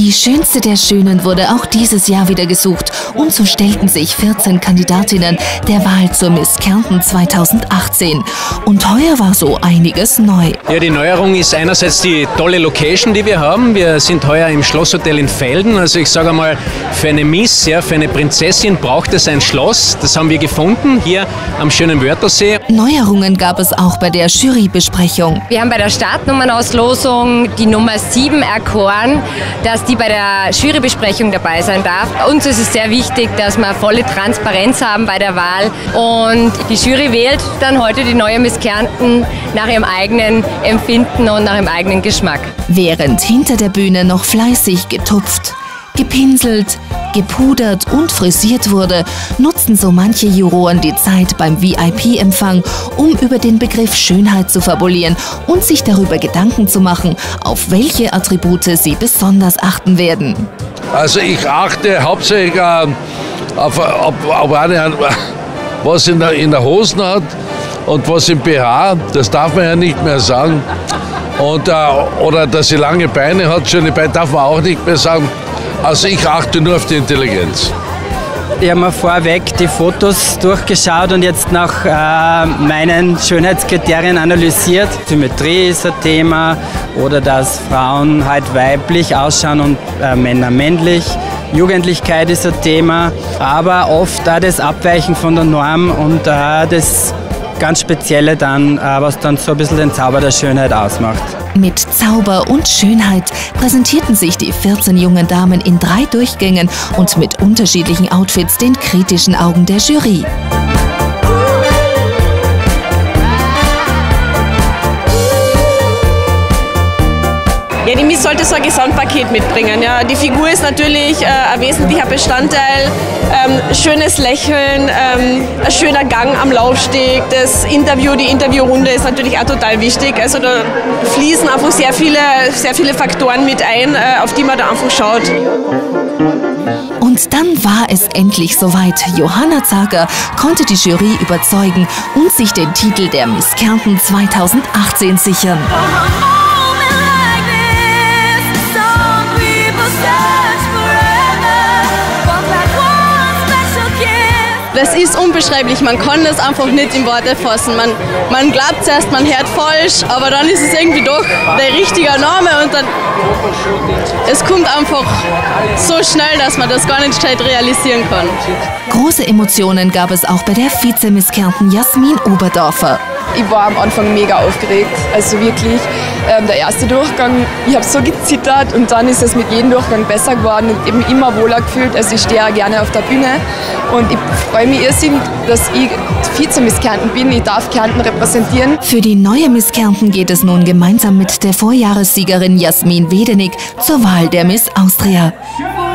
Die schönste der Schönen wurde auch dieses Jahr wieder gesucht und so stellten sich 14 Kandidatinnen der Wahl zur Miss Kärnten 2018. Und heuer war so einiges neu. Ja, die Neuerung ist einerseits die tolle Location, die wir haben. Wir sind heuer im Schlosshotel in Velden. Also ich sage einmal, für eine Miss, ja, für eine Prinzessin braucht es ein Schloss. Das haben wir gefunden, hier am schönen Wörthersee. Neuerungen gab es auch bei der Jurybesprechung. Wir haben bei der Startnummernauslosung die Nummer 7 erkoren, dass die bei der Jurybesprechung dabei sein darf. Uns ist es sehr wichtig, dass wir volle Transparenz haben bei der Wahl. Und die Jury wählt dann heute die neue Miss Kärnten nach ihrem eigenen Empfinden und nach ihrem eigenen Geschmack. Während hinter der Bühne noch fleißig getupft, gepinselt, gepudert und frisiert wurde, nutzten so manche Juroren die Zeit beim VIP-Empfang, um über den Begriff Schönheit zu fabulieren und sich darüber Gedanken zu machen, auf welche Attribute sie besonders achten werden. Also ich achte hauptsächlich auf eine, was in der Hosen hat und was im BH, das darf man ja nicht mehr sagen. Und, oder dass sie lange Beine hat, schöne Beine darf man auch nicht mehr sagen. Also ich achte nur auf die Intelligenz. Ich habe mir vorweg die Fotos durchgeschaut und jetzt nach meinen Schönheitskriterien analysiert. Symmetrie ist ein Thema oder dass Frauen halt weiblich ausschauen und Männer männlich. Jugendlichkeit ist ein Thema, aber oft auch das Abweichen von der Norm und das ganz Spezielle dann, was dann so ein bisschen den Zauber der Schönheit ausmacht. Mit Zauber und Schönheit präsentierten sich die 14 jungen Damen in 3 Durchgängen und mit unterschiedlichen Outfits den kritischen Augen der Jury. Ja, die Miss sollte so ein Gesamtpaket mitbringen. Ja. Die Figur ist natürlich ein wesentlicher Bestandteil. Schönes Lächeln, ein schöner Gang am Laufsteg, das Interview, die Interviewrunde ist natürlich auch total wichtig. Also da fließen einfach sehr viele Faktoren mit ein, auf die man da einfach schaut. Und dann war es endlich soweit. Johanna Zager konnte die Jury überzeugen und sich den Titel der Miss Kärnten 2018 sichern. Das ist unbeschreiblich, man kann das einfach nicht in Worte fassen. Man glaubt zuerst, man hört falsch, aber dann ist es irgendwie doch der richtige Name und dann es kommt einfach so schnell, dass man das gar nicht schnell realisieren kann. Große Emotionen gab es auch bei der Vize-Miss Kärnten Jasmin Oberdorfer. Ich war am Anfang mega aufgeregt, also wirklich. Der erste Durchgang, ich habe so gezittert und dann ist es mit jedem Durchgang besser geworden und eben immer wohler gefühlt. Also ich stehe auch gerne auf der Bühne und ich freue mich irrsinnig, dass ich Vize-Miss Kärnten bin. Ich darf Kärnten repräsentieren. Für die neue Miss Kärnten geht es nun gemeinsam mit der Vorjahressiegerin Jasmin Wedenig zur Wahl der Miss Austria.